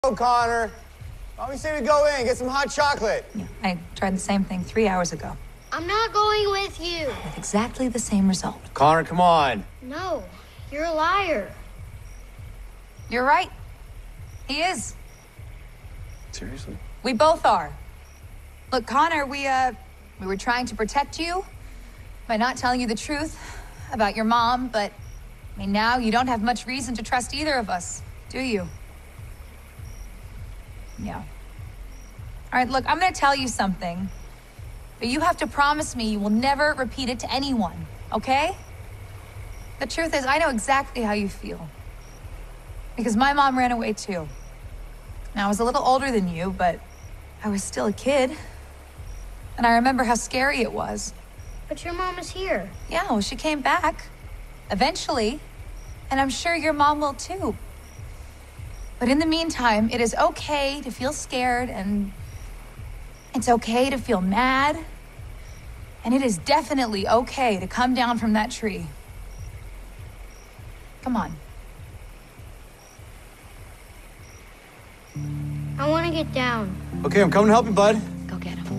go, Connor. Why don't we say we go in, get some hot chocolate? Yeah, I tried the same thing 3 hours ago. I'm not going with you. With exactly the same result. Connor, come on. No, you're a liar. You're right. He is. Seriously? We both are. Look, Connor, we were trying to protect you by not telling you the truth about your mom, but I mean, now you don't have much reason to trust either of us, do you? Yeah. All right, look, I'm gonna tell you something, but you have to promise me you will never repeat it to anyone, okay? The truth is, I know exactly how you feel. Because my mom ran away too. Now, I was a little older than you, but I was still a kid. And I remember how scary it was. But your mom is here. Yeah, well, she came back. Eventually. And I'm sure your mom will too. But in the meantime, it is okay to feel scared, and it's okay to feel mad. And it is definitely okay to come down from that tree. Come on. I want to get down. Okay, I'm coming to help you, bud.